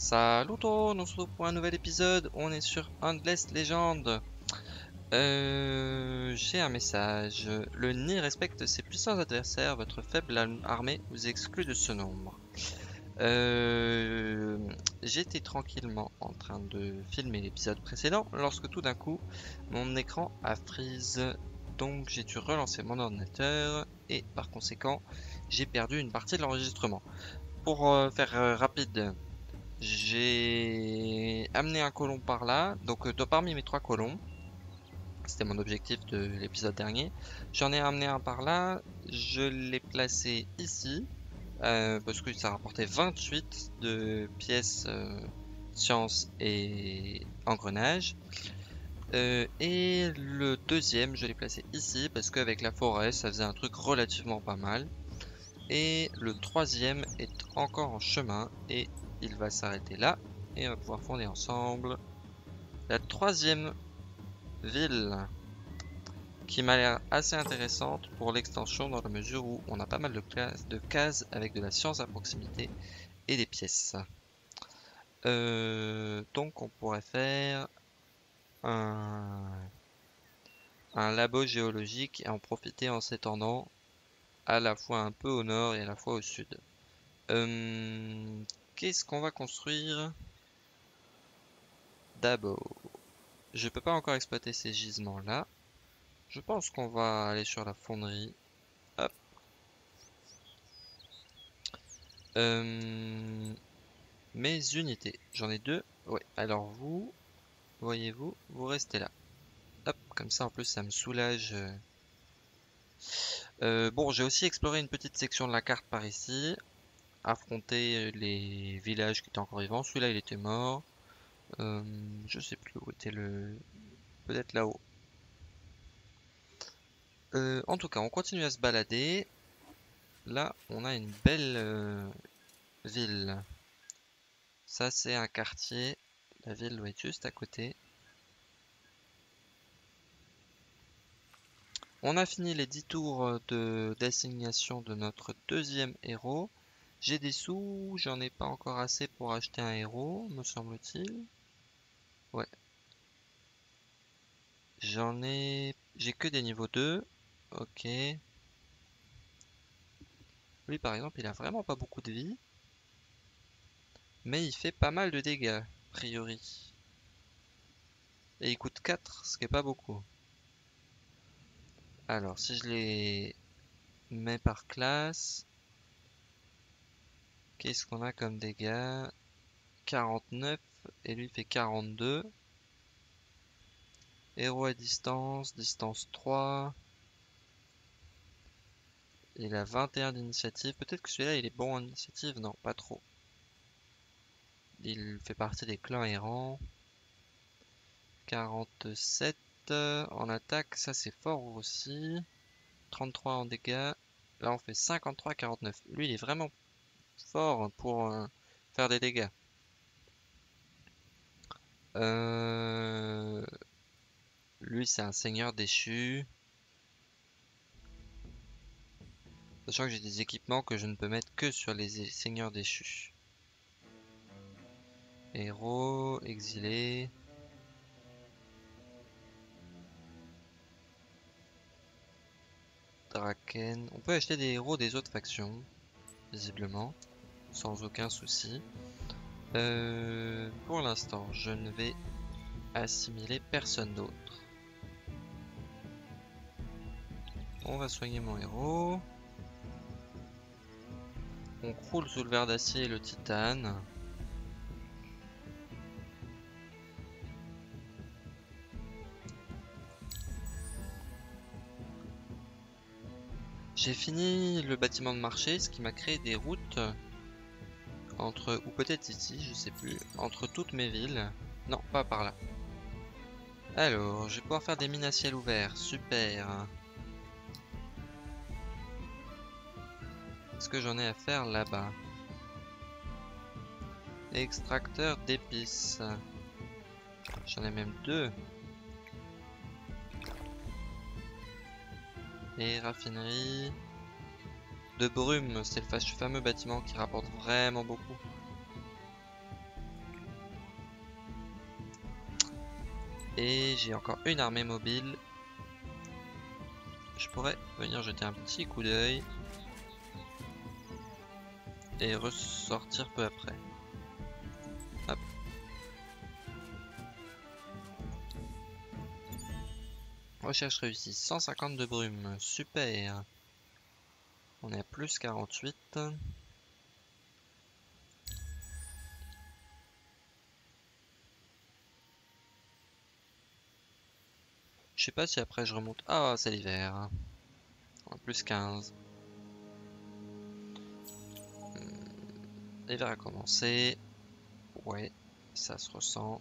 Salut tout, on se retrouve pour un nouvel épisode, on est sur Endless Legend. J'ai un message. Le nid respecte ses puissants adversaires, votre faible armée vous exclut de ce nombre. Euh, J'étais tranquillement en train de filmer l'épisode précédent lorsque tout d'un coup mon écran a freeze. Donc j'ai dû relancer mon ordinateur et par conséquent j'ai perdu une partie de l'enregistrement. Pour faire rapide, j'ai amené un colon par là, donc parmi mes trois colons, c'était mon objectif de l'épisode dernier, j'en ai amené un par là, je l'ai placé ici, parce que ça rapportait 28 de pièces science et engrenage. Et le deuxième, je l'ai placé ici, parce qu'avec la forêt, ça faisait un truc relativement pas mal. Et le troisième est encore en chemin et il va s'arrêter là et on va pouvoir fonder ensemble la troisième ville qui m'a l'air assez intéressante pour l'extension dans la mesure où on a pas mal de cases avec de la science à proximité et des pièces. Donc on pourrait faire un, un labo géologique et en profiter en s'étendant à la fois un peu au nord et à la fois au sud. Qu'est-ce qu'on va construire d'abord? Je peux pas encore exploiter ces gisements-là. Je pense qu'on va aller sur la fonderie. Hop. Euh, Mes unités. J'en ai deux. Ouais. Alors vous, voyez-vous, vous restez là. Hop. Comme ça, en plus, ça me soulage. Bon, j'ai aussi exploré une petite section de la carte par ici. Affronter les villages qui étaient encore vivants. Celui-là, il était mort. Je sais plus où était le... Peut-être là-haut. En tout cas, on continue à se balader. Là, on a une belle ville. Ça, c'est un quartier. La ville doit être juste à côté. On a fini les 10 tours de d'assignation de notre deuxième héros. J'ai des sous, j'en ai pas encore assez pour acheter un héros, me semble-t-il. Ouais, j'ai que des niveaux 2. Ok. Lui, par exemple, il a vraiment pas beaucoup de vie. Mais il fait pas mal de dégâts, a priori. Et il coûte 4, ce qui est pas beaucoup. Alors, si je les mets par classe, qu'est-ce qu'on a comme dégâts? 49 et lui fait 42. Héros à distance, distance 3. Il a 21 d'initiative. Peut-être que celui-là il est bon en initiative. Non, pas trop. Il fait partie des clans errants. 47 en attaque, ça c'est fort aussi. 33 en dégâts. Là on fait 53-49. Lui il est vraiment fort pour faire des dégâts. Euh, Lui c'est un seigneur déchu. Sachant que j'ai des équipements que je ne peux mettre que sur les seigneurs déchus. Héros, exilé. Draken. On peut acheter des héros des autres factions, visiblement, sans aucun souci. Pour l'instant, je ne vais assimiler personne d'autre. On va soigner mon héros. On croule sous le verre d'acier et le titane. J'ai fini le bâtiment de marché, ce qui m'a créé des routes entre, ou peut-être ici, je sais plus, entre toutes mes villes. Non, pas par là. Alors, je vais pouvoir faire des mines à ciel ouvert, super. Est-ce que j'en ai à faire là-bas? Extracteur d'épices. J'en ai même deux. Et raffinerie de brume, c'est le fameux bâtiment qui rapporte vraiment beaucoup. Et j'ai encore une armée mobile. Je pourrais venir jeter un petit coup d'œil et ressortir peu après. Hop. Recherche réussie, 150 de brume, super. On est à plus 48. Je sais pas si après je remonte. Ah, c'est l'hiver. Plus 15. L'hiver a commencé. Ouais, ça se ressent.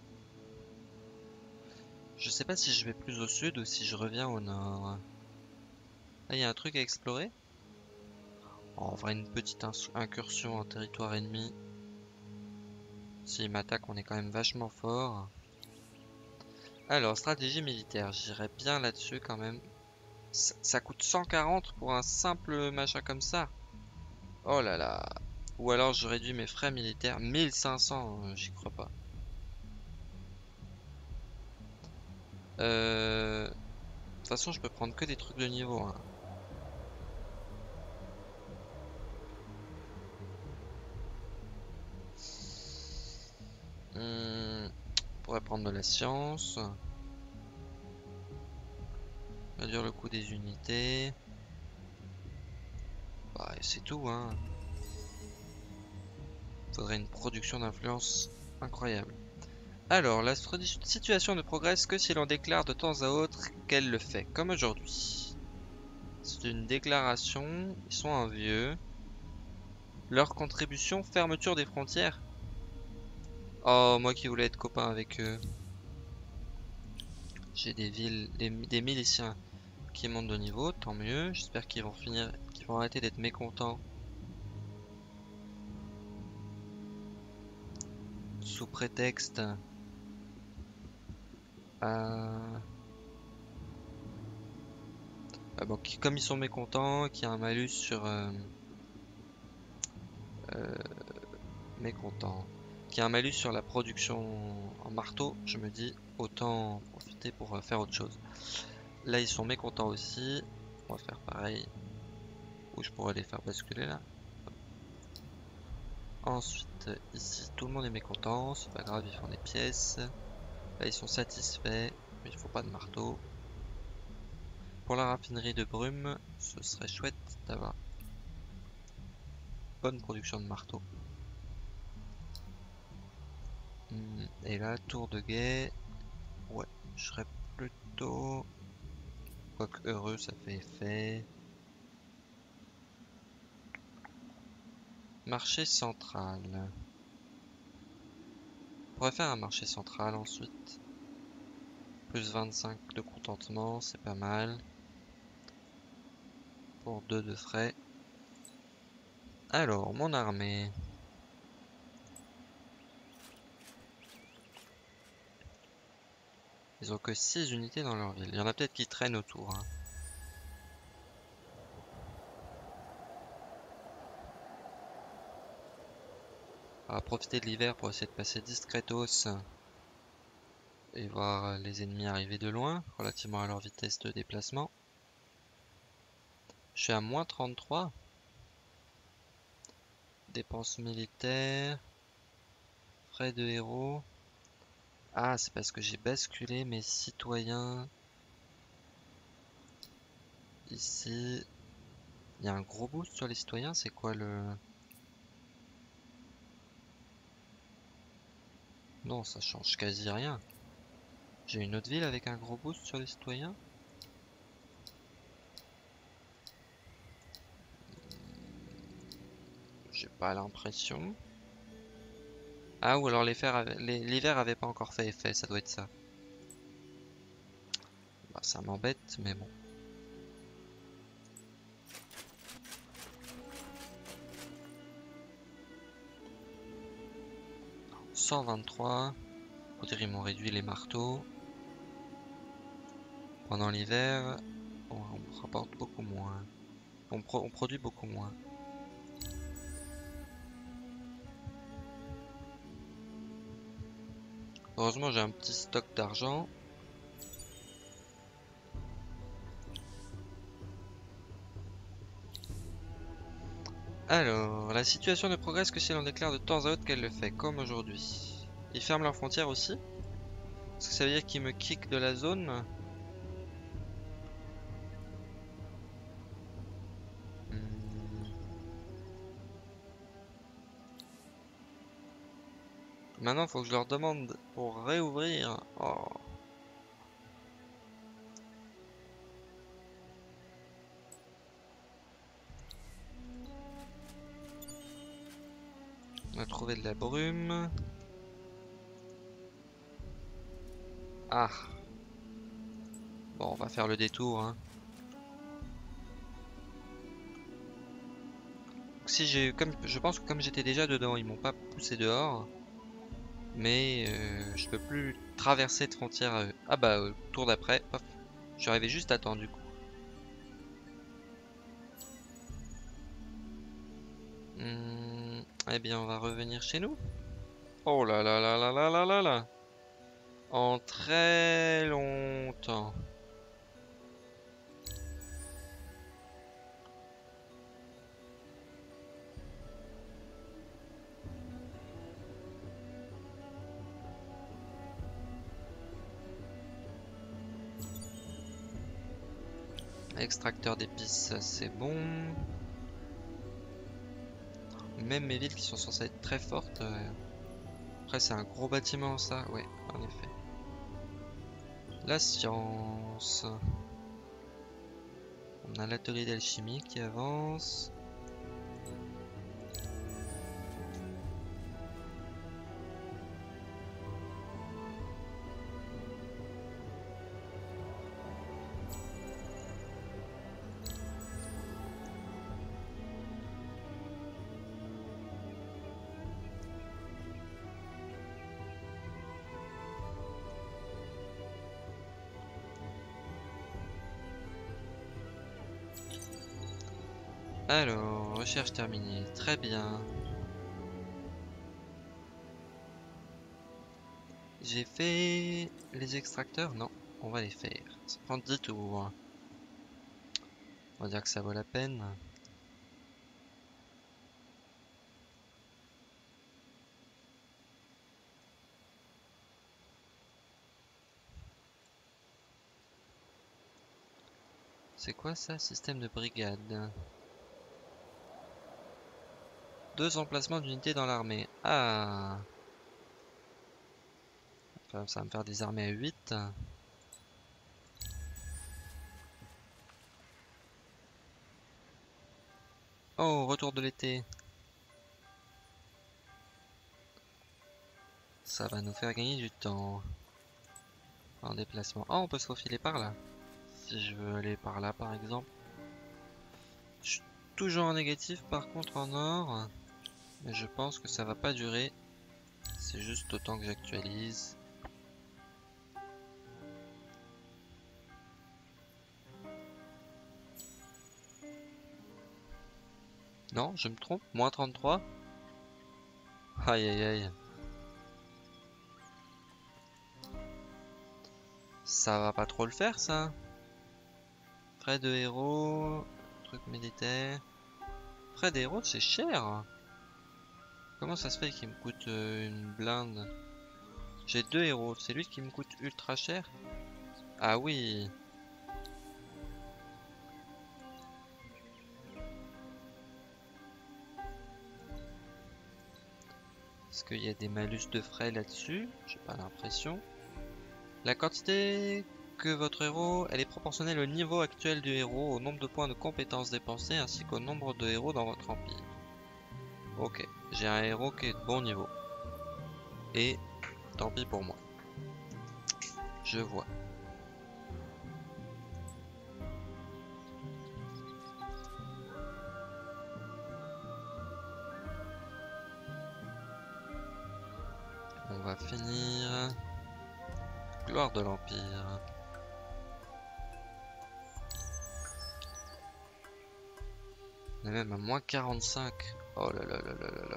Je sais pas si je vais plus au sud ou si je reviens au nord. Là, il y a un truc à explorer. En vrai, une petite incursion en territoire ennemi. S'il m'attaque, on est quand même vachement fort. Alors, stratégie militaire, j'irais bien là-dessus quand même. Ça coûte 140 pour un simple machin comme ça. Oh là là. Ou alors je réduis mes frais militaires. 1500, j'y crois pas. De toute façon, je peux prendre que des trucs de niveau, hein. On pourrait prendre de la science. Réduire le coût des unités. Bah, et c'est tout, hein. Faudrait une production d'influence incroyable. Alors, la situation ne progresse que si l'on déclare de temps à autre qu'elle le fait, comme aujourd'hui. C'est une déclaration, ils sont envieux. Leur contribution, fermeture des frontières. Oh, moi qui voulais être copain avec eux. J'ai des villes, des miliciens qui montent de niveau, tant mieux. J'espère qu'ils vont finir, qu'ils vont arrêter d'être mécontents. Sous prétexte bon, comme ils sont mécontents, qu'il y a un malus sur mécontent, qu'il y a un malus sur la production en marteau, je me dis autant en profiter pour faire autre chose. Là, ils sont mécontents aussi. On va faire pareil. Ou je pourrais les faire basculer là. Ensuite, ici, tout le monde est mécontent. C'est pas grave, ils font des pièces. Là, ils sont satisfaits. Mais il faut pas de marteau. Pour la raffinerie de brume, ce serait chouette d'avoir bonne production de marteau. Et là, tour de guet. Ouais, je serais plutôt... Quoique heureux, ça fait effet. Marché central. On pourrait faire un marché central ensuite. Plus 25 de contentement, c'est pas mal. Pour 2 de frais. Alors, mon armée. Ils ont que 6 unités dans leur ville. Il y en a peut-être qui traînent autour, hein. On va profiter de l'hiver pour essayer de passer discretos et voir les ennemis arriver de loin, relativement à leur vitesse de déplacement. Je suis à moins 33. Dépenses militaires. Frais de héros. Ah, c'est parce que j'ai basculé mes citoyens. Ici. Il y a un gros boost sur les citoyens, c'est quoi le... Non, ça change quasi rien. J'ai une autre ville avec un gros boost sur les citoyens. J'ai pas l'impression. Ah, ou alors l'hiver avait pas encore fait effet, ça doit être ça. Bah, ça m'embête, mais bon. « 123. Faut dire, ils m'ont réduit les marteaux. Pendant l'hiver, on rapporte beaucoup moins. On produit beaucoup moins. Heureusement, j'ai un petit stock d'argent. Alors, la situation ne progresse que si l'on déclare de temps à autre qu'elle le fait, comme aujourd'hui. Ils ferment leurs frontières aussi? Est-ce que ça veut dire qu'ils me kick de la zone? Hmm. Maintenant, faut que je leur demande pour réouvrir. Oh. On a trouvé de la brume. Ah. Bon, on va faire le détour, hein. Si j'ai, comme je pense que comme j'étais déjà dedans, ils m'ont pas poussé dehors. Mais je peux plus traverser de frontière. Ah bah, tour d'après, hop. Je suis arrivé juste à temps du coup. Eh bien, on va revenir chez nous. Oh là là là là là là là là. En très longtemps. Extracteur d'épices, c'est bon. Même mes villes qui sont censées être très fortes. Après, c'est un gros bâtiment, ça. Ouais, en effet. La science. On a l'atelier d'alchimie qui avance. Alors, recherche terminée. Très bien. J'ai fait les extracteurs? Non, on va les faire. Ça prend 10 tours. On va dire que ça vaut la peine. C'est quoi ça? Système de brigade. 2 emplacements d'unités dans l'armée. Ah! Ça va me faire des armées à 8. Oh, retour de l'été. Ça va nous faire gagner du temps. En déplacement. Oh, on peut se faufiler par là. Si je veux aller par là, par exemple. Je suis toujours en négatif, par contre en or. Mais je pense que ça va pas durer. C'est juste autant que j'actualise. Non, je me trompe. Moins 33. Aïe aïe aïe. Ça va pas trop le faire, ça. Frais de héros. Truc militaire. Frais de héros, c'est cher. Comment ça se fait qu'il me coûte une blinde? J'ai 2 héros. C'est lui qui me coûte ultra cher? Ah oui. Est-ce qu'il y a des malus de frais là-dessus? J'ai pas l'impression. La quantité que votre héros, elle est proportionnelle au niveau actuel du héros, au nombre de points de compétences dépensés, ainsi qu'au nombre de héros dans votre empire. Ok, j'ai un héros qui est de bon niveau. Et tant pis pour moi. Je vois. On va finir. Gloire de l'Empire. On est même à moins 45. Oh là là là là là là.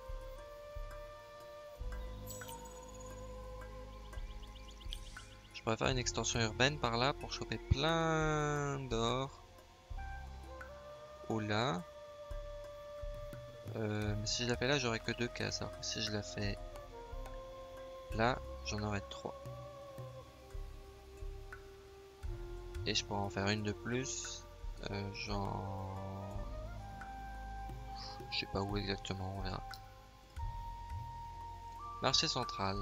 Je pourrais faire une extension urbaine par là pour choper plein d'or. Oula. Mais si je la fais là, j'aurai que 2 cases. Alors que si je la fais là, j'en aurai 3. Et je pourrais en faire une de plus. Genre... Je sais pas où exactement, on verra. Marché central.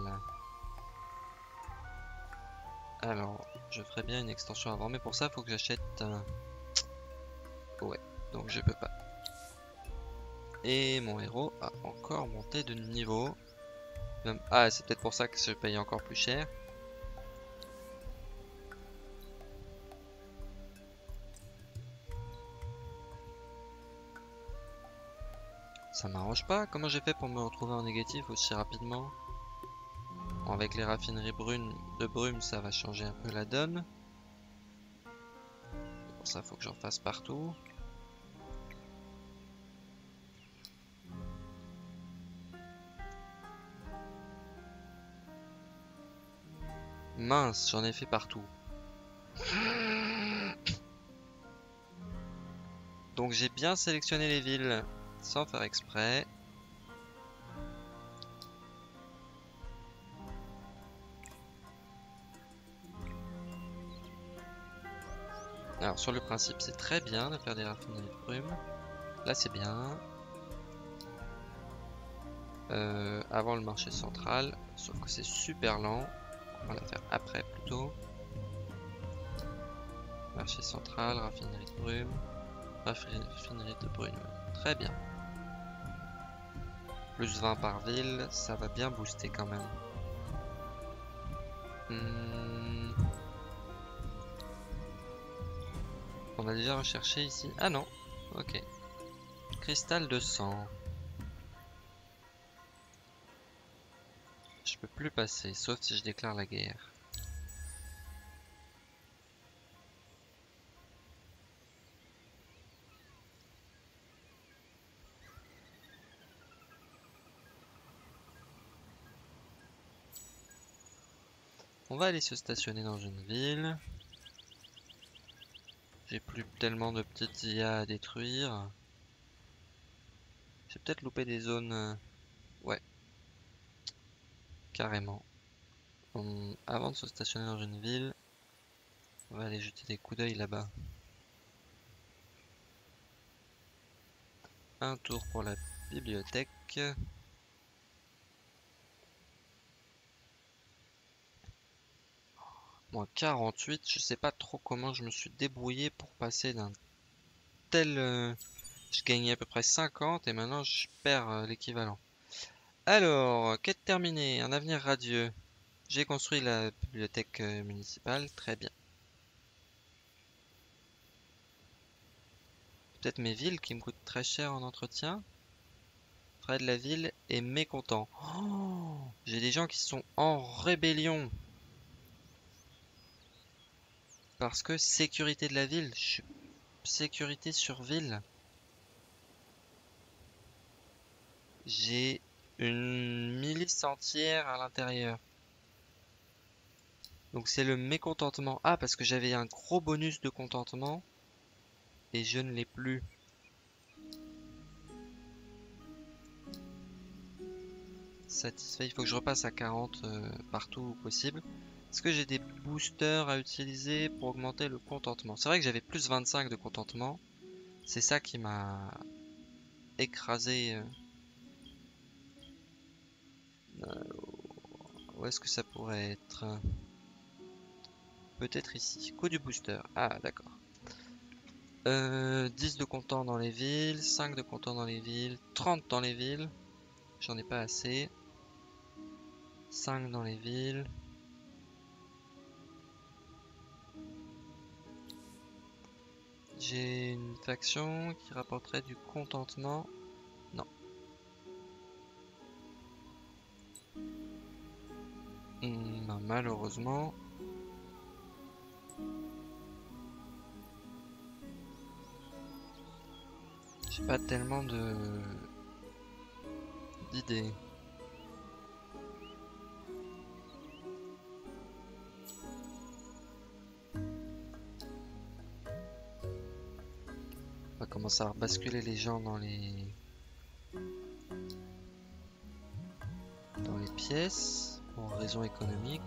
Alors, je ferais bien une extension avant, mais pour ça, il faut que j'achète un... Ouais, donc je peux pas. Et mon héros a encore monté de niveau. Ah, c'est peut-être pour ça que je paye encore plus cher. Ça m'arrange pas. Comment j'ai fait pour me retrouver en négatif aussi rapidement? Bon, avec les raffineries de brume, ça va changer un peu la donne. Pour ça, faut que j'en fasse partout. Mince, j'en ai fait partout. Donc j'ai bien sélectionné les villes sans faire exprès. Alors sur le principe c'est très bien de faire des raffineries de brume. Là c'est bien. Avant le marché central, sauf que c'est super lent. On va la faire après plutôt. Marché central, raffinerie de brume. Raffinerie de brume. Très bien. Plus 20 par ville, ça va bien booster quand même. On a déjà recherché ici. Ah non, ok. Cristal de sang. Je peux plus passer, sauf si je déclare la guerre. On va aller se stationner dans une ville. J'ai plus tellement de petites IA à détruire. J'ai peut-être loupé des zones... Ouais, carrément. Avant de se stationner dans une ville, on va aller jeter des coups d'œil là-bas. Un tour pour la bibliothèque. Moins 48, je sais pas trop comment je me suis débrouillé pour passer d'un tel... Je gagnais à peu près 50 et maintenant je perds l'équivalent. Alors, quête terminée, un avenir radieux. J'ai construit la bibliothèque municipale, très bien. Peut-être mes villes qui me coûtent très cher en entretien. Frais de la ville est mécontent. Oh, j'ai des gens qui sont en rébellion. Parce que sécurité de la ville, sécurité sur ville. J'ai une milice entière à l'intérieur. Donc c'est le mécontentement. Ah, parce que j'avais un gros bonus de contentement. Et je ne l'ai plus. Satisfait, il faut que je repasse à 40 partout où possible. Est-ce que j'ai des boosters à utiliser pour augmenter le contentement? C'est vrai que j'avais plus 25 de contentement. C'est ça qui m'a écrasé. Où est-ce que ça pourrait être? Peut-être ici. Coût du booster. Ah, d'accord. 10 de comptant dans les villes, 5 de comptant dans les villes, 30 dans les villes. J'en ai pas assez. 5 dans les villes. J'ai une faction qui rapporterait du contentement. Non. Ben, malheureusement. J'ai pas tellement d'idées. On va commencer à basculer les gens dans les pièces pour raison économique.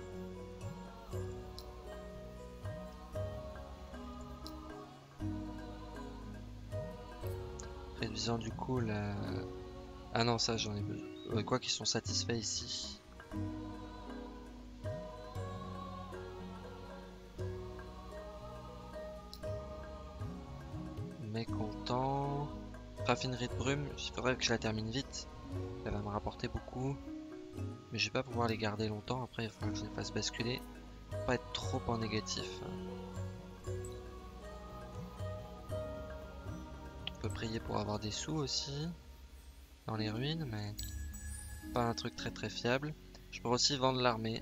Réduisant du coup la... Ah non, ça j'en ai besoin. Quoi qu'ils sont satisfaits ici. Mécontent. Raffinerie de brume, il faudrait que je la termine vite. Elle va me rapporter beaucoup. Mais je vais pas pouvoir les garder longtemps. Après, il va falloir que je les fasse basculer. Pas être trop en négatif. On peut prier pour avoir des sous aussi. Dans les ruines, mais pas un truc très très fiable. Je peux aussi vendre l'armée.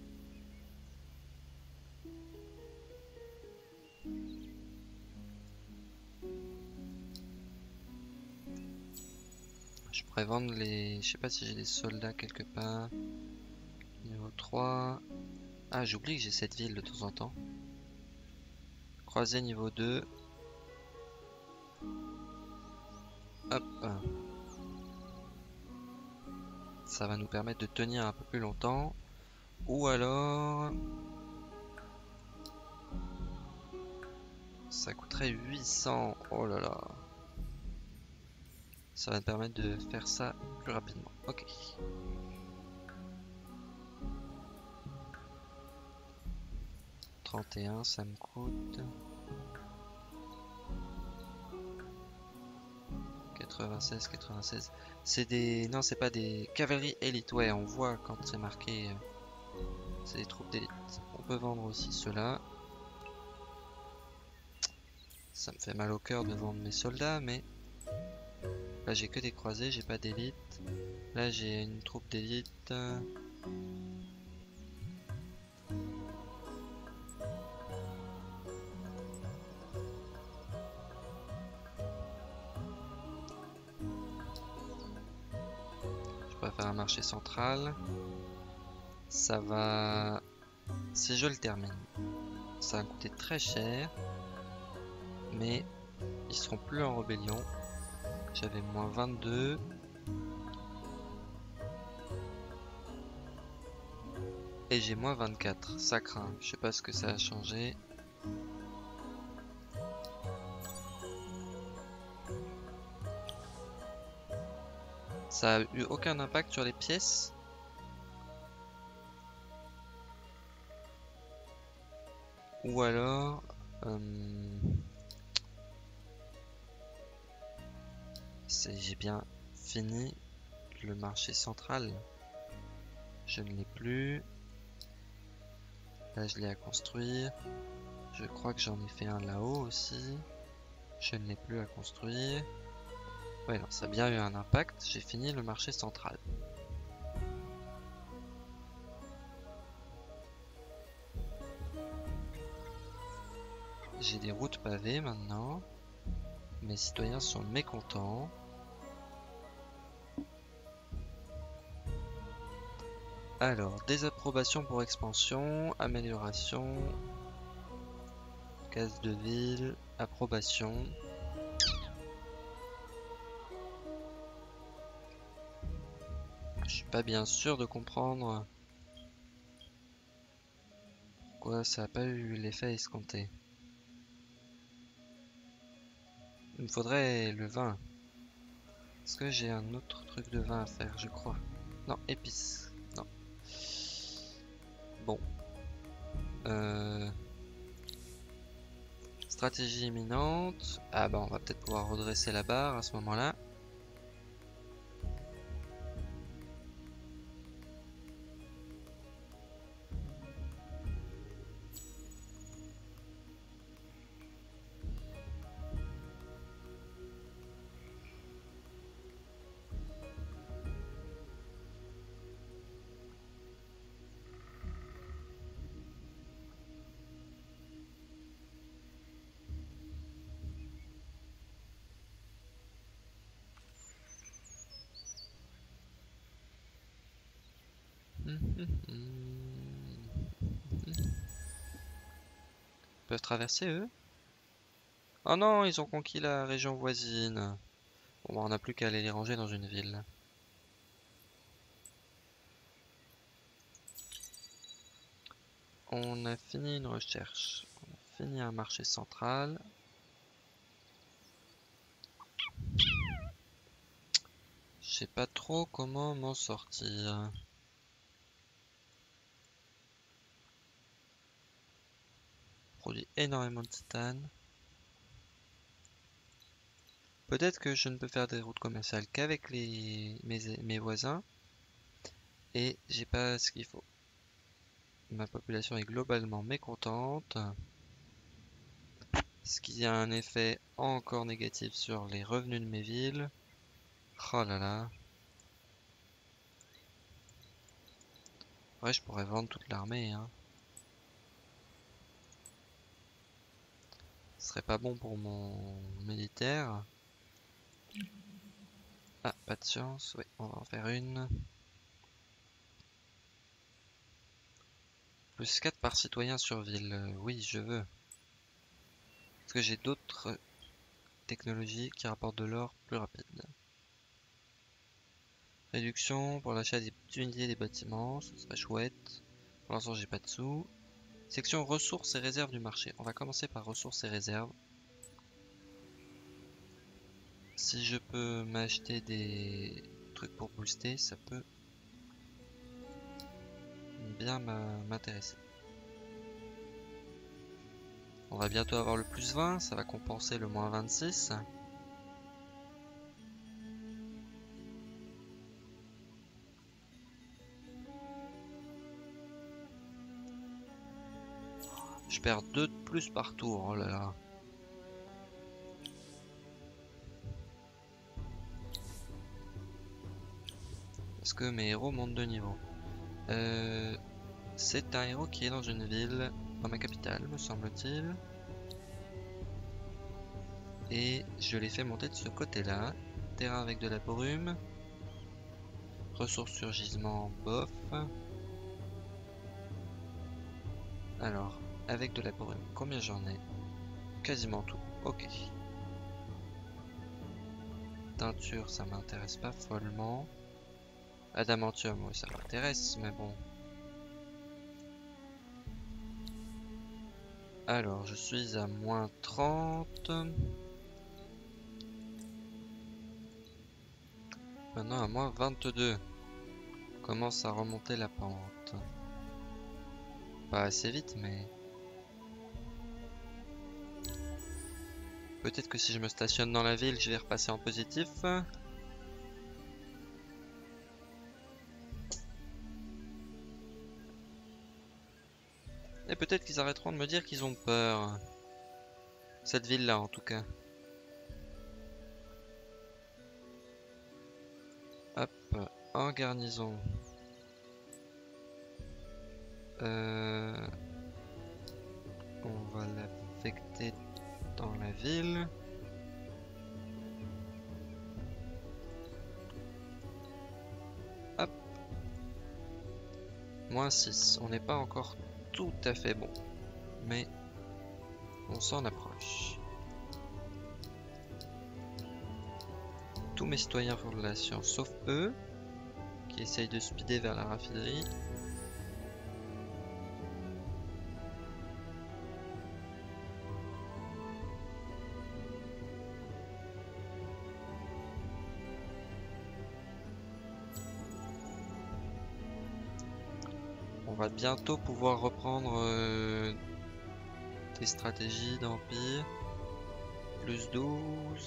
Je pourrais vendre les... Je sais pas si j'ai des soldats quelque part. Niveau 3. Ah, j'oublie que j'ai cette ville de temps en temps. Croisé niveau 2. Hop. Ça va nous permettre de tenir un peu plus longtemps. Ou alors... Ça coûterait 800. Oh là là. Ça va te permettre de faire ça plus rapidement. Ok. 31, ça me coûte 96, 96. C'est des... Non, c'est pas des cavaleries élite. Ouais, on voit quand c'est marqué. C'est des troupes d'élite. On peut vendre aussi cela. Ça me fait mal au cœur de vendre mes soldats, mais... Là, j'ai que des croisés, j'ai pas d'élite. Là, j'ai une troupe d'élite. Je pourrais faire un marché central. Ça va... Si je le termine, ça va me coûter très cher. Mais ils seront plus en rébellion. J'avais moins 22. Et j'ai moins 24. Ça craint. Je sais pas ce que ça a changé. Ça a eu aucun impact sur les pièces. Ou alors... j'ai bien fini le marché central. Je ne l'ai plus. Là, je l'ai à construire. Je crois que j'en ai fait un là-haut aussi. Je ne l'ai plus à construire. Ouais, non, ça a bien eu un impact. J'ai fini le marché central. J'ai des routes pavées maintenant. Mes citoyens sont mécontents. Alors, désapprobation pour expansion, amélioration, case de ville, approbation. Je suis pas bien sûr de comprendre pourquoi ça n'a pas eu l'effet escompté. Il me faudrait le vin. Est-ce que j'ai un autre truc de vin à faire, je crois? Non, épices. Non. Bon. Stratégie imminente. Ah bah on va peut-être pouvoir redresser la barre à ce moment-là. Ils peuvent traverser eux? Oh non, ils ont conquis la région voisine. Bon bah on n'a plus qu'à aller les ranger dans une ville. On a fini une recherche. On a fini un marché central. Je sais pas trop comment m'en sortir. Produit énormément de titane. Peut-être que je ne peux faire des routes commerciales qu'avec mes voisins. Et j'ai pas ce qu'il faut. Ma population est globalement mécontente. Ce qui a un effet encore négatif sur les revenus de mes villes. Oh là là. Ouais, je pourrais vendre toute l'armée, hein. Ce serait pas bon pour mon militaire. Ah, pas de chance. Oui, on va en faire une. Plus 4 par citoyen sur ville. Oui, je veux. Parce que j'ai d'autres technologies qui rapportent de l'or plus rapide. Réduction pour l'achat des unités des bâtiments. Ce serait chouette. Pour l'instant, j'ai pas de sous. Section ressources et réserves du marché. On va commencer par ressources et réserves. Si je peux m'acheter des trucs pour booster, ça peut bien m'intéresser. On va bientôt avoir le plus 20, ça va compenser le moins 26. Je perds 2 de plus par tour, oh là là. Est-ce que mes héros montent de niveau? C'est un héros qui est dans une ville, dans ma capitale, me semble-t-il. Et je l'ai fait monter de ce côté-là. Terrain avec de la brume. Ressources sur gisement, bof. Alors, avec de la brume, combien j'en ai? Quasiment tout. Ok. Teinture, ça m'intéresse pas follement. Adamantium, oui, ça m'intéresse, mais bon. Alors, je suis à moins 30. Maintenant à moins 22. Commence à remonter la pente. Pas assez vite, mais... Peut-être que si je me stationne dans la ville, je vais repasser en positif. Et peut-être qu'ils arrêteront de me dire qu'ils ont peur. Cette ville-là, en tout cas. Hop, en garnison. On va l'affecter dans la ville. Hop. Moins 6. On n'est pas encore tout à fait bon. Mais on s'en approche. Tous mes citoyens font de la science, sauf eux, qui essayent de speeder vers la raffinerie. On va bientôt pouvoir reprendre des stratégies d'empire. Plus 12.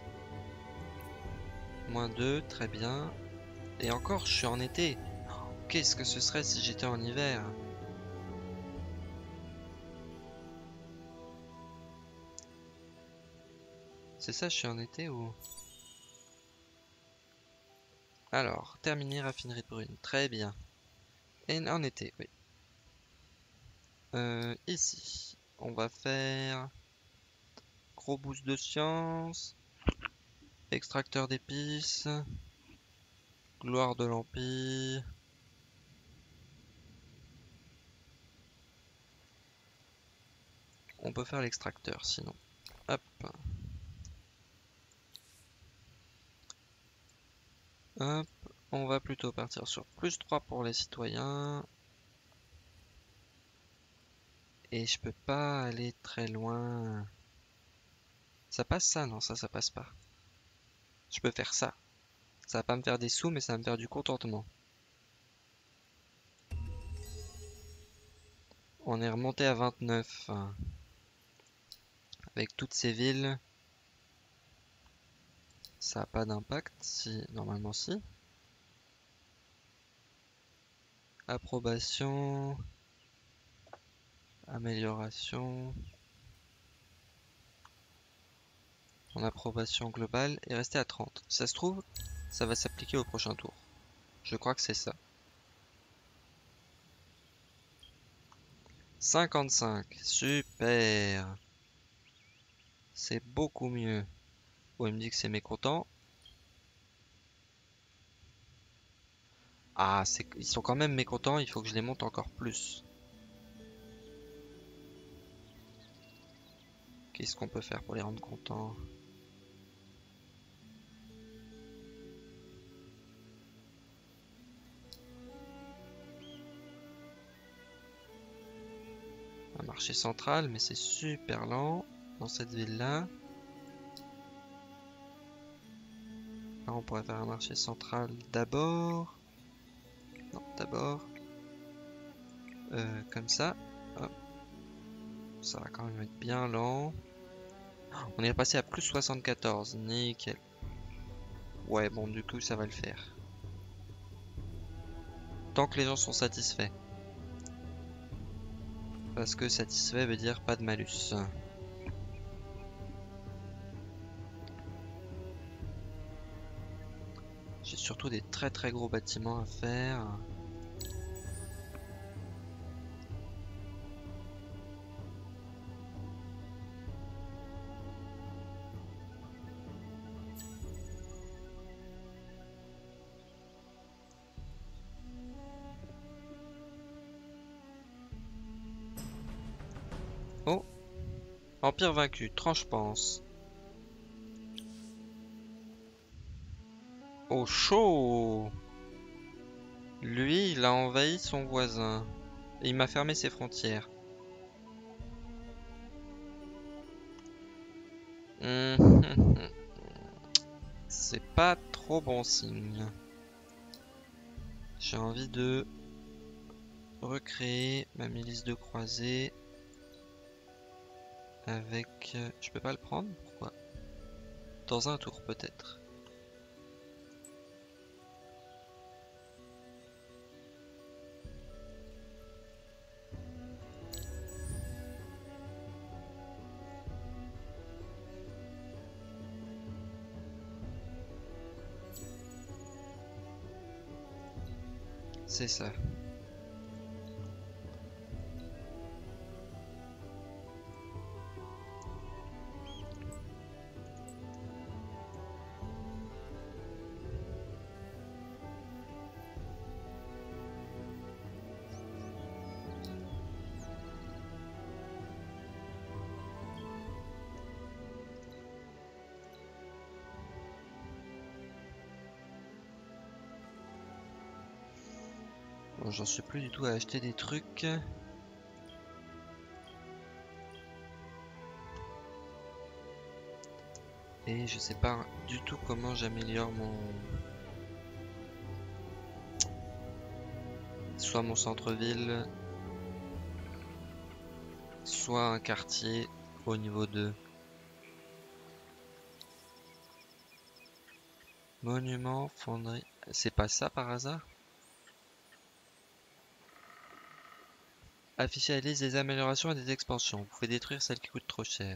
Moins 2, très bien. Et encore, je suis en été. Qu'est-ce que ce serait si j'étais en hiver? C'est ça, je suis en été ou... Alors, terminer raffinerie de brune. Très bien. Et en été, oui. Ici, on va faire... Gros boost de science. Extracteur d'épices. Gloire de l'Empire. On peut faire l'extracteur sinon. Hop. Hop. On va plutôt partir sur plus 3 pour les citoyens. Et je peux pas aller très loin. Ça passe ça? Non, ça passe pas. Je peux faire ça. Ça va pas me faire des sous, mais ça va me faire du contentement. On est remonté à 29. Avec toutes ces villes, ça a pas d'impact. Si, normalement si. Approbation. Amélioration. En approbation globale est resté à 30. Si ça se trouve, ça va s'appliquer au prochain tour. Je crois que c'est ça. 55. Super. C'est beaucoup mieux. Bon, il me dit que c'est mécontent. Ah, ils sont quand même mécontents, il faut que je les monte encore plus. Qu'est-ce qu'on peut faire pour les rendre contents? Un marché central, mais c'est super lent dans cette ville-là. Là, on pourrait faire un marché central d'abord. Non, d'abord. Comme ça. Hop. Ça va quand même être bien lent. On est repassé à plus 74. Nickel. Ouais, bon, du coup, ça va le faire. Tant que les gens sont satisfaits. Parce que satisfait veut dire pas de malus. J'ai surtout des très très gros bâtiments à faire. Oh, Empire vaincu, tranche pense. Oh chaud! Lui, il a envahi son voisin. Et il m'a fermé ses frontières. Mhm. C'est pas trop bon signe. J'ai envie de recréer ma milice de croisés avec... Je peux pas le prendre? Pourquoi? Dans un tour peut-être. C'est ça. Bon, j'en suis plus du tout à acheter des trucs. Et je sais pas du tout comment j'améliore mon... Soit mon centre-ville, soit un quartier au niveau 2. Monument, fonderie... C'est pas ça par hasard? Afficher la liste des améliorations et des expansions. Vous pouvez détruire celles qui coûtent trop cher.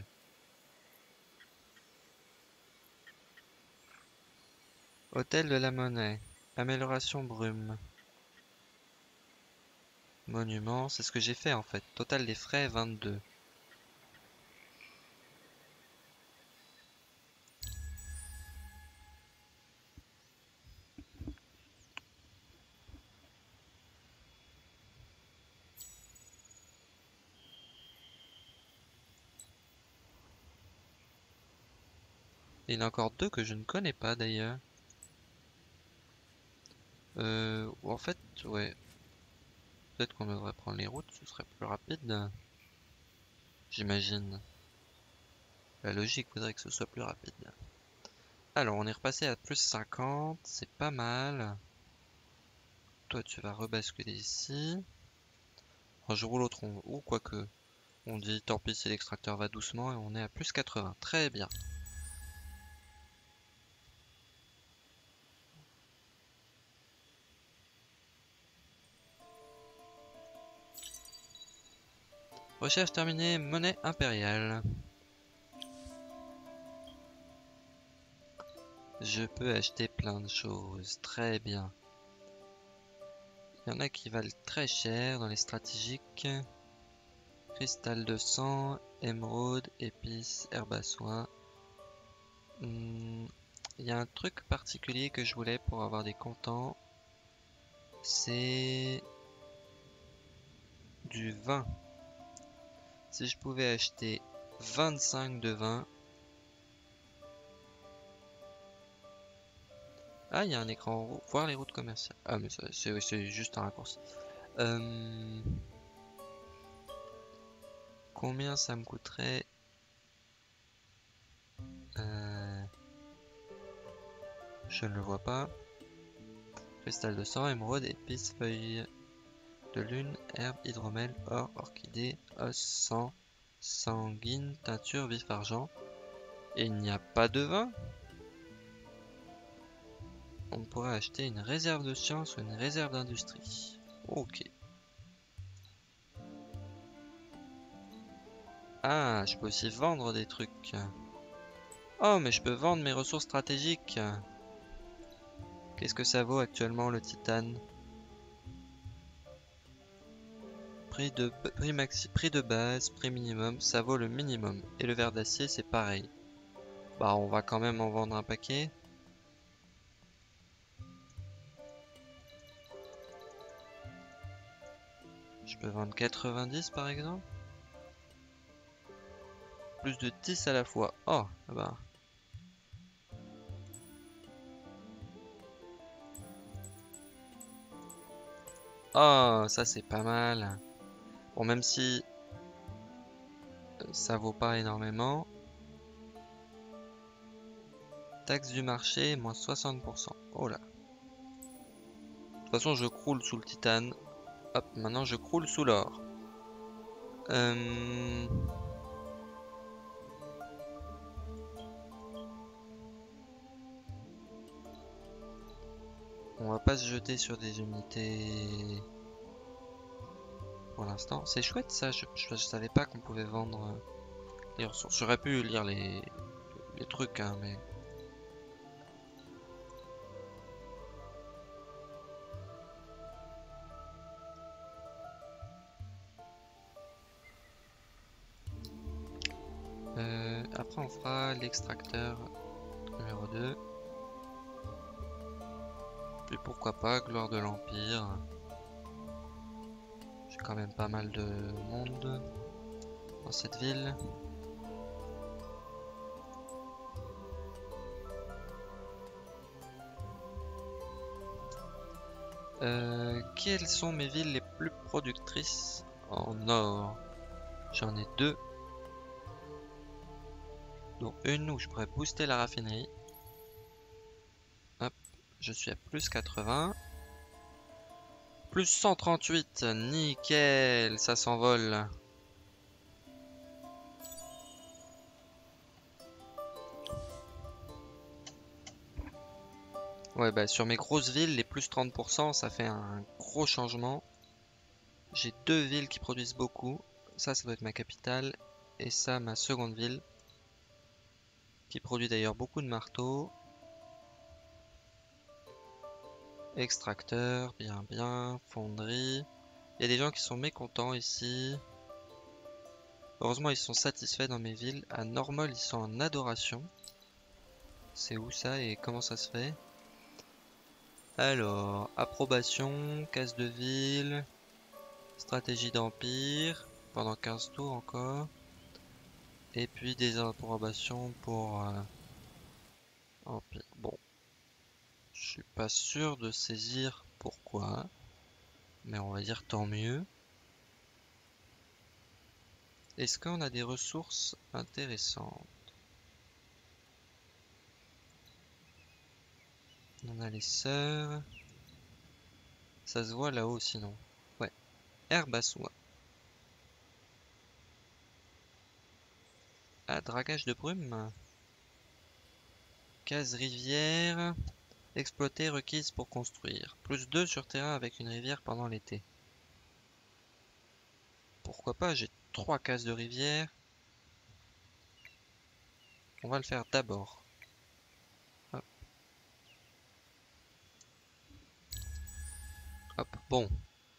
Hôtel de la Monnaie. Amélioration brume. Monument, c'est ce que j'ai fait en fait. Total des frais 22. Il y en a encore deux que je ne connais pas d'ailleurs. En fait, ouais. Peut-être qu'on devrait prendre les routes, ce serait plus rapide. j'imagine. La logique voudrait que ce soit plus rapide. Alors, on est repassé à plus 50, c'est pas mal. Toi, tu vas rebasculer ici. Enfin, je roule au tronc, ou quoique. On dit tant pis si l'extracteur va doucement et on est à plus 80. Très bien. Recherche terminée, monnaie impériale. Je peux acheter plein de choses, très bien. Il y en a qui valent très cher dans les stratégiques. Cristal de sang, émeraude, épices, herbe à soin. Il y a un truc particulier que je voulais pour avoir des comptants. C'est du vin. Si je pouvais acheter 25 de vin. Ah, il y a un écran en haut. Voir les routes commerciales. Ah, mais c'est juste un raccourci. Combien ça me coûterait Je ne le vois pas. Cristal de sang, émeraude, épices, feuilles de lune, herbe, hydromel, or, orchidée, os, sang, sanguine, teinture, vif argent. Et il n'y a pas de vin? On pourrait acheter une réserve de science ou une réserve d'industrie. Ok. Ah, je peux aussi vendre des trucs. Oh, mais je peux vendre mes ressources stratégiques. Qu'est-ce que ça vaut actuellement le titane? Prix de base, prix minimum, ça vaut le minimum. Et le verre d'acier, c'est pareil. Bah, on va quand même en vendre un paquet. Je peux vendre 90 par exemple. Plus de 10 à la fois. Oh, bah. Oh, ça c'est pas mal. Bon, même si ça vaut pas énormément. Taxe du marché, moins 60%. Oh là. De toute façon, je croule sous le titane. Hop, maintenant je croule sous l'or. Euh... On va pas se jeter sur des unités pour l'instant. C'est chouette ça, je savais pas qu'on pouvait vendre les ressources. J'aurais pu lire les trucs, hein, mais... Après on fera l'extracteur numéro 2. Puis pourquoi pas, gloire de l'Empire. J'ai quand même pas mal de monde dans cette ville. Quelles sont mes villes les plus productrices en or? J'en ai deux. Donc une où je pourrais booster la raffinerie. Hop, je suis à plus 80. Plus 138, nickel, ça s'envole. Ouais, bah sur mes grosses villes, les plus 30%, ça fait un gros changement. J'ai deux villes qui produisent beaucoup. Ça doit être ma capitale. Et ça, ma seconde ville. Qui produit d'ailleurs beaucoup de marteaux. Extracteur, bien bien. Fonderie. Il y a des gens qui sont mécontents ici. Heureusement, ils sont satisfaits dans mes villes. À Normol, ils sont en adoration. C'est où ça et comment ça se fait? Alors, approbation, casse de ville, stratégie d'empire, pendant 15 tours encore. Et puis des approbations pour empire. Bon, je suis pas sûr de saisir pourquoi, mais on va dire tant mieux. Est-ce qu'on a des ressources intéressantes? On a les sœurs. Ça se voit là-haut sinon. Ouais. Herbe à soie. Ah, dragage de brume. Case rivière. Exploiter requise pour construire. Plus 2 sur terrain avec une rivière pendant l'été. Pourquoi pas, j'ai 3 cases de rivière. On va le faire d'abord. Hop. Hop. Bon.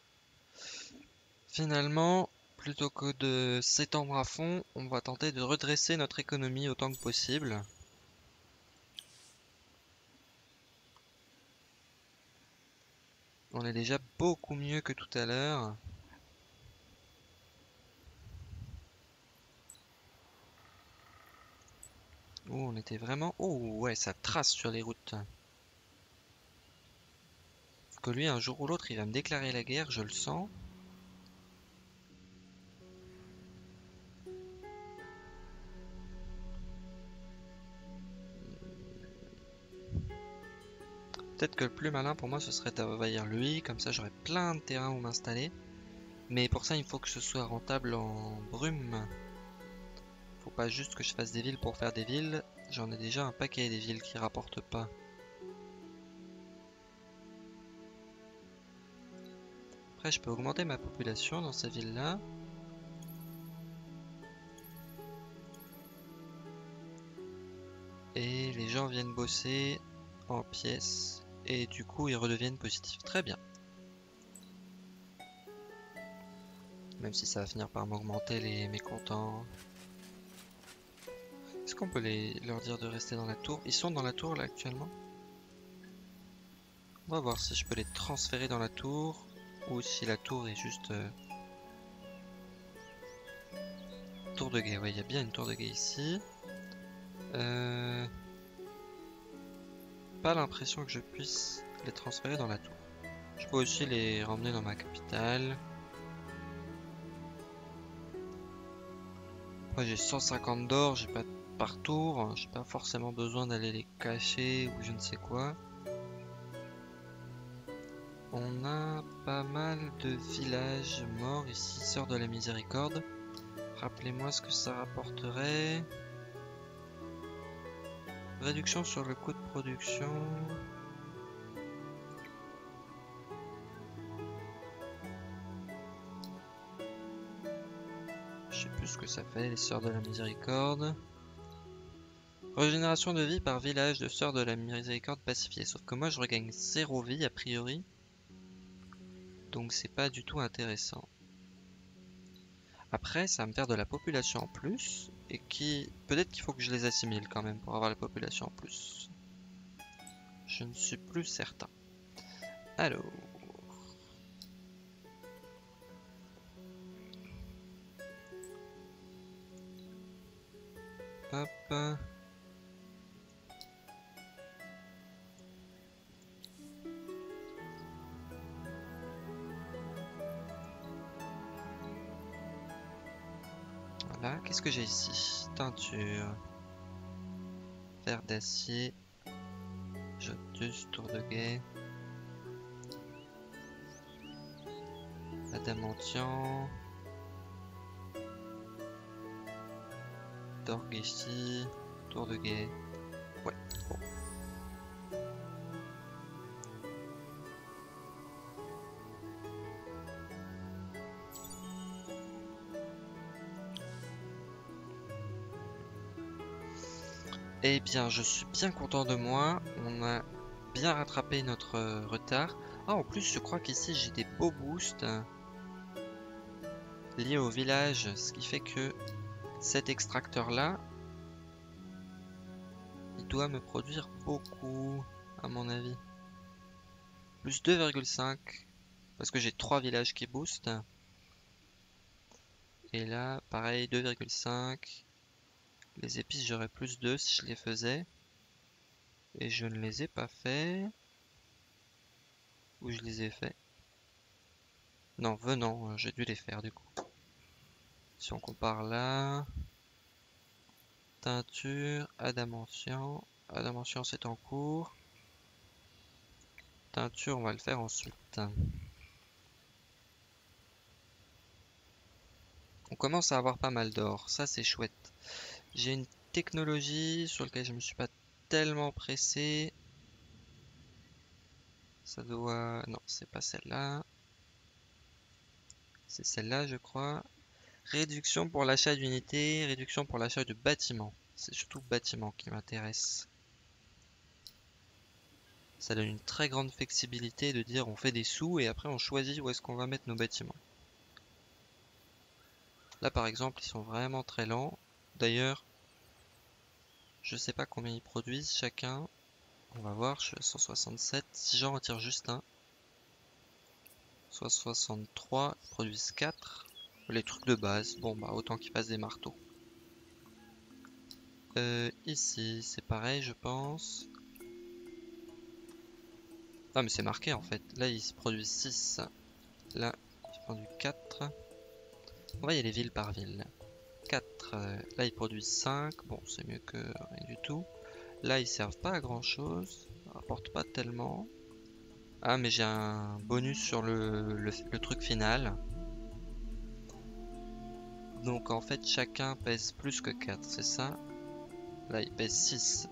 Finalement, plutôt que de s'étendre à fond, on va tenter de redresser notre économie autant que possible. On est déjà beaucoup mieux que tout à l'heure. Oh, on était vraiment... Oh, ouais, ça trace sur les routes. Que lui, un jour ou l'autre, il va me déclarer la guerre, je le sens. Peut-être que le plus malin pour moi, ce serait d'envahir lui, comme ça j'aurais plein de terrain où m'installer. Mais pour ça, il faut que ce soit rentable en brume. Faut pas juste que je fasse des villes pour faire des villes. J'en ai déjà un paquet des villes qui rapportent pas. Après, je peux augmenter ma population dans ces villes-là. Et les gens viennent bosser en pièces. Et du coup, ils redeviennent positifs. Très bien. Même si ça va finir par m'augmenter les mécontents. Est-ce qu'on peut leur dire de rester dans la tour? Ils sont dans la tour là actuellement? On va voir si je peux les transférer dans la tour. Ou si la tour est juste... Tour de guet. Ouais, il y a bien une tour de guet ici. Pas l'impression que je puisse les transférer dans la tour. Je peux aussi les ramener dans ma capitale. Après j'ai 150 d'or, j'ai pas par tour, j'ai pas forcément besoin d'aller les cacher ou je ne sais quoi. On a pas mal de villages morts ici, Sœur de la Miséricorde. Rappelez-moi ce que ça rapporterait. Réduction sur le coût de production. Je sais plus ce que ça fait, les Sœurs de la Miséricorde. Régénération de vie par village de Sœurs de la Miséricorde pacifié. Sauf que moi je regagne 0 vie a priori. Donc c'est pas du tout intéressant. Après, ça va me faire de la population en plus. Et qui... Peut-être qu'il faut que je les assimile quand même pour avoir la population en plus. Je ne suis plus certain. Alors... Hop... Voilà, qu'est-ce que j'ai ici? Teinture. Fer d'acier. Jotus, tour de guet. Adamantian. Dorgeshi. Tour de guet. Ouais, bon. Eh bien, je suis bien content de moi. On a bien rattrapé notre retard. Ah, en plus, je crois qu'ici, j'ai des beaux boosts liés au village. Ce qui fait que cet extracteur-là, il doit me produire beaucoup, à mon avis. Plus 2,5. Parce que j'ai 3 villages qui boostent. Et là, pareil, 2,5. Les épices, j'aurais plus 2 si je les faisais. Et je ne les ai pas fait. Ou je les ai fait. Non, venant, j'ai dû les faire du coup. Si on compare là, teinture, adamantium. Adamantium c'est en cours. Teinture, on va le faire ensuite. On commence à avoir pas mal d'or, ça c'est chouette. J'ai une technologie sur laquelle je me suis pas tellement pressé. Ça doit... Non, c'est pas celle-là. C'est celle-là, je crois. Réduction pour l'achat d'unités, réduction pour l'achat de bâtiments. C'est surtout bâtiments qui m'intéresse. Ça donne une très grande flexibilité de dire on fait des sous et après on choisit où est-ce qu'on va mettre nos bâtiments. Là par exemple ils sont vraiment très lents. D'ailleurs, je sais pas combien ils produisent chacun. On va voir, je suis à 167. Si j'en retire juste un, soit 63, ils produisent 4. Les trucs de base, bon bah autant qu'ils fassent des marteaux. Ici c'est pareil je pense. Ah mais c'est marqué en fait. Là ils produisent 6. Là ils produisent 4. On va y aller ville par ville. 4. Là ils produisent 5. Bon c'est mieux que rien du tout. Là ils servent pas à grand chose. Ils rapportent pas tellement. Ah mais j'ai un bonus sur le truc final. Donc en fait chacun pèse plus que 4, c'est ça? Là il pèse 6.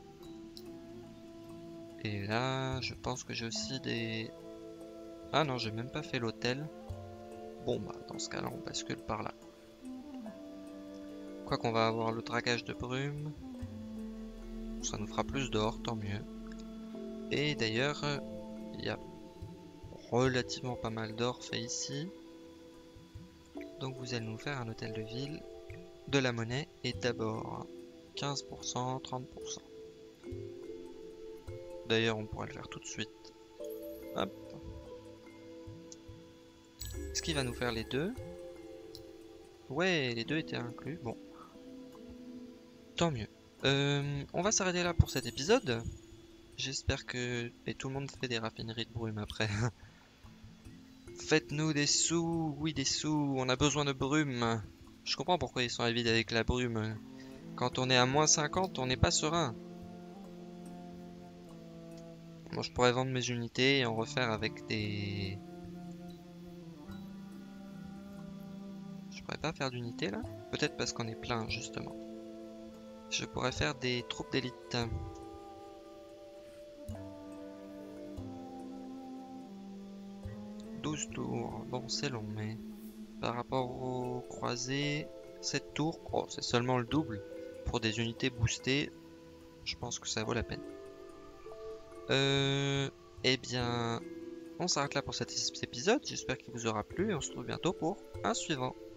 Et là je pense que j'ai aussi des... Ah non j'ai même pas fait l'hôtel. Bon bah dans ce cas là on bascule par là. Quoi qu'on va avoir le traquage de brume. Ça nous fera plus d'or, tant mieux. Et d'ailleurs il y a relativement pas mal d'or fait ici. Donc vous allez nous faire un hôtel de ville, de la monnaie et d'abord 15%, 30%. D'ailleurs on pourra le faire tout de suite. Hop. Est-ce qu'il va nous faire les deux? Ouais, les deux étaient inclus. Bon, tant mieux. On va s'arrêter là pour cet épisode. J'espère que... Et tout le monde fait des raffineries de brume après. Faites-nous des sous, oui des sous, on a besoin de brume. Je comprends pourquoi ils sont avides avec la brume. Quand on est à moins 50, on n'est pas serein. Bon, je pourrais vendre mes unités et en refaire avec des... Je pourrais pas faire d'unités là? Peut-être parce qu'on est plein justement. Je pourrais faire des troupes d'élite. 12 tours. Bon, c'est long, mais par rapport aux croisés, 7 tours, oh, c'est seulement le double. Pour des unités boostées, je pense que ça vaut la peine. Eh bien, on s'arrête là pour cet épisode. J'espère qu'il vous aura plu et on se retrouve bientôt pour un suivant.